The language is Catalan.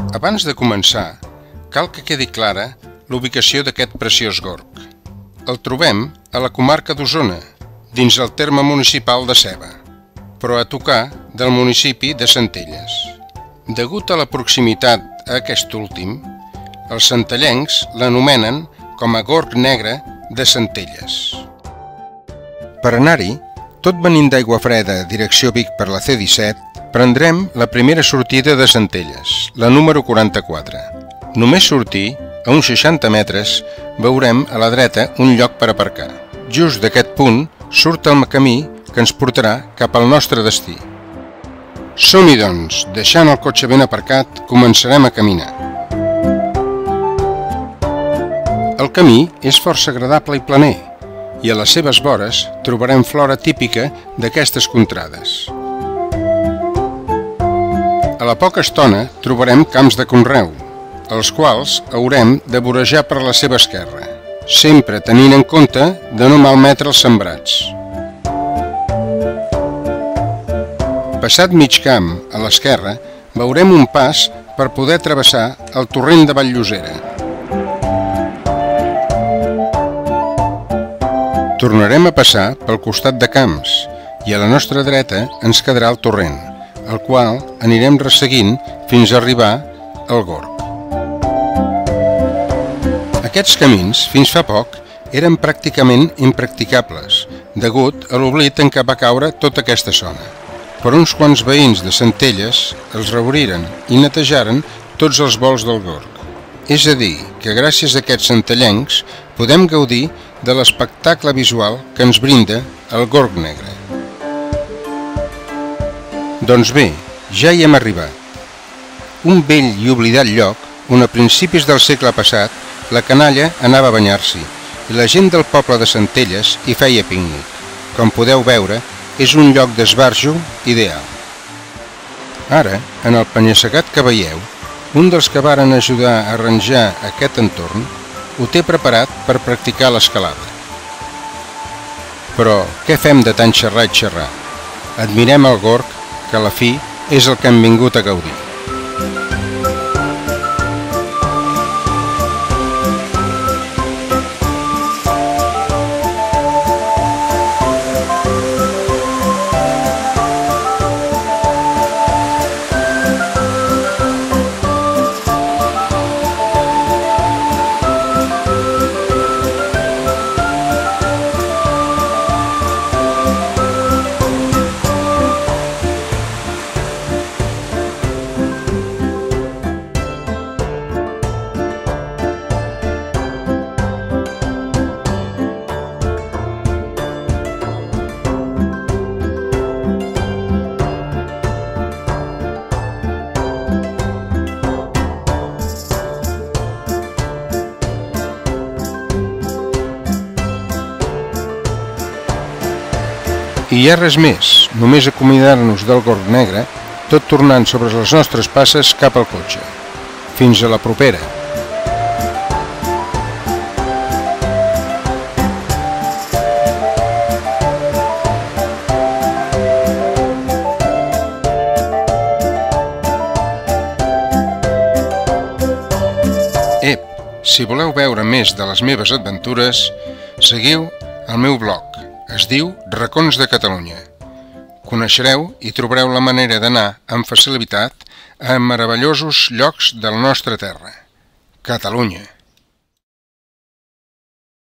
Abans de començar, cal que quedi clara l'ubicació d'aquest preciós gorg. El trobem a la comarca d'Osona, dins el terme municipal de Seva, però a tocar del municipi de Centelles. Degut a la proximitat a aquest últim, els centellencs l'anomenen com a Gorg Negre de Centelles. Per anar-hi, tot venint d'Aiguafreda direcció Vic per la C-17, prendrem la primera sortida de Centelles, la número 44. Només sortir, a uns 60 metres, veurem a la dreta un lloc per aparcar. Just d'aquest punt surt el camí que ens portarà cap al nostre destí. Som-hi, doncs, deixant el cotxe ben aparcat, començarem a caminar. El camí és força agradable i planer, i a les seves vores trobarem flora típica d'aquestes contrades. A la poca estona trobarem camps de conreu, els quals haurem de vorejar per la seva esquerra, sempre tenint en compte de no malmetre els sembrats. Passat mig camp, a l'esquerra, veurem un pas per poder travessar el torrent de Vall-llosera. Tornarem a passar pel costat de camps i a la nostra dreta ens quedarà el torrent, el qual anirem resseguint fins a arribar al gorg. Aquests camins, fins fa poc, eren pràcticament impracticables, degut a l'oblit en què va caure tota aquesta zona. Però uns quants veïns de Centelles els reobriren i netejaren tots els volts del gorg. És a dir, que gràcies a aquests centellencs podem gaudir de l'espectacle visual que ens brinda el Gorg Negre. Doncs bé, ja hi hem arribat. Un vell i oblidat lloc on a principis del segle passat la canalla anava a banyar-s'hi i la gent del poble de Centelles hi feia pícnic. Com podeu veure, és un lloc d'esbarjo ideal. Ara, en el penya-segat que veieu, un dels que varen ajudar a arranjar aquest entorn ho té preparat per practicar l'escalada. Però què fem de tant xerrar i xerrar? Admirem el gorg, que a la fi és el que hem vingut a gaudir. I hi ha res més, només acomiadar-nos del Gorg Negre, tot tornant sobre les nostres passes cap al cotxe. Fins a la propera! Si voleu veure més de les meves aventures, seguiu el meu blog. Es diu Racons de Catalunya. Coneixereu i trobareu la manera d'anar amb facilitat a meravellosos llocs de la nostra terra, Catalunya.